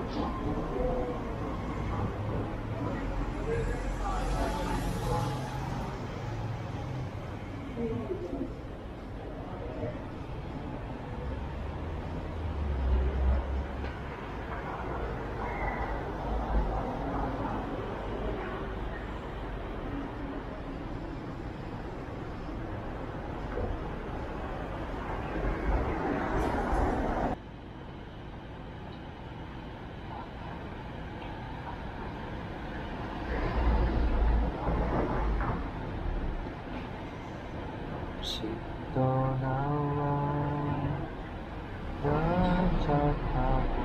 떠나와 열차 타고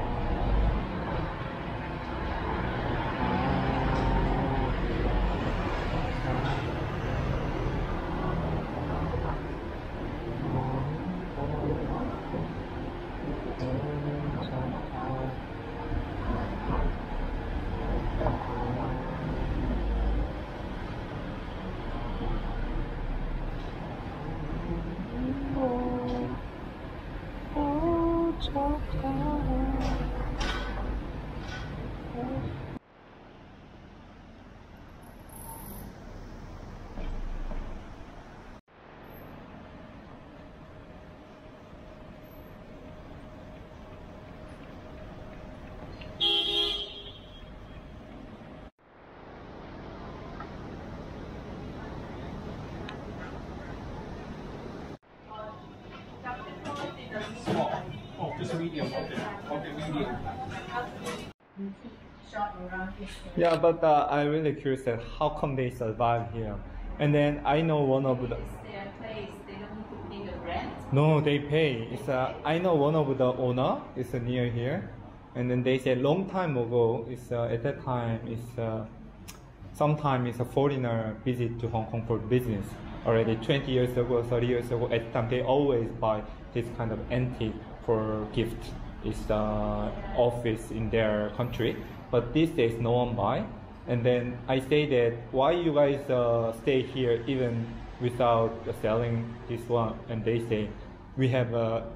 Oh, just a medium. Okay, medium. Yeah, but I'm really curious that how come they survive here. And then I know one of the... It's their place, they don't need to pay the rent. No, they pay. It's I know one of the owner is near here. And then they said long time ago, at that time, sometime it's a foreigner visit to Hong Kong for business. Already 20 years ago, 30 years ago, at the time they always buy this kind of antique for gift. It's the office in their country. But these days no one buy. And then I say that why you guys stay here even without selling this one? And they say we have a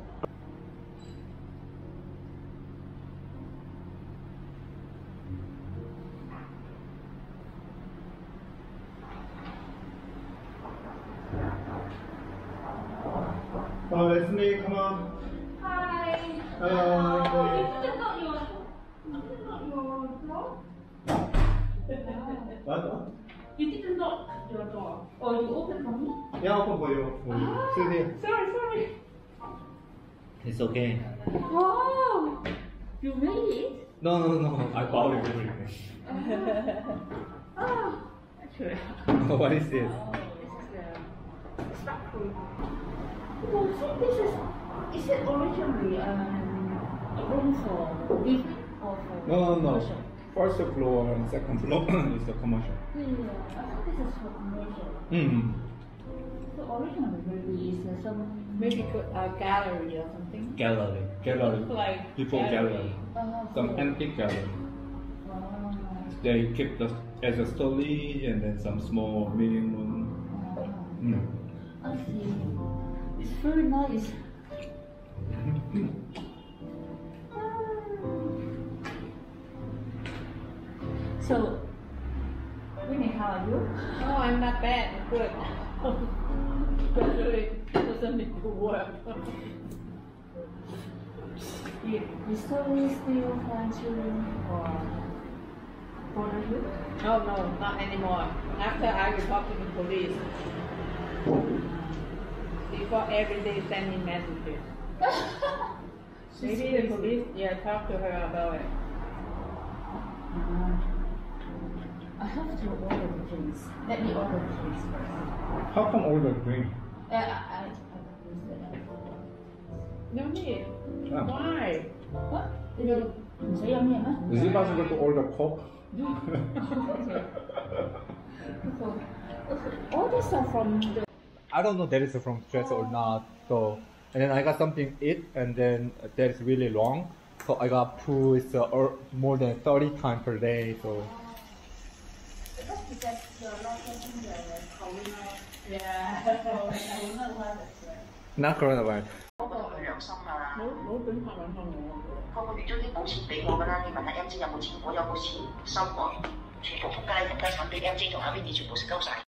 Oh, it's me, come on. Hi. Hello. You didn't got your door? What? You didn't lock your door. Or you open for me? Yeah, open for you. Sit here. Sorry. It's okay. Wow. You made it? No. I bought it everything. Oh. Actually. What is this? This is the stock food. Oh, so this is it originally a room for living or for No. commercial? First floor and second floor is the commercial. Yeah, I thought this is for commercial. So originally maybe is some maybe gallery or something. Gallery. Like People gallery. Some antique gallery. They keep the as a storage and then some small meeting room. I see. It's very nice. So, Winnie, how are you? Oh, I'm not bad. I'm good. Especially doesn't need to work. You still plan to border you? Oh no, not anymore. After I report to the police. Before every day sending messages. Maybe the police, talk to her about it. I have to order the drinks. Let me order the drinks first. How come all the drink? I No need. Ah. Why? What? Is it possible to order Coke? All these are from the... I don't know that is from stress or not. So, and then I got something to eat, and then that is really long. So I got poo. It's more than 30 times per day. So. Because you're not taking the corona. Yeah. Not coronavirus. 冇整合兩項我。 咗啲保險俾我㗎啦，你問下 M J 有冇錢，我有冇錢收過，全部仆街人家產俾 M J 同阿 Vinny 全部食鳩晒。